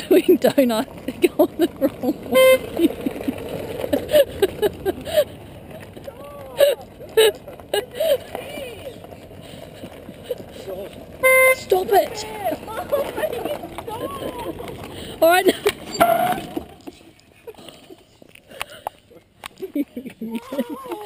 doing, don't I? Go on the wrong way. Stop it! All right.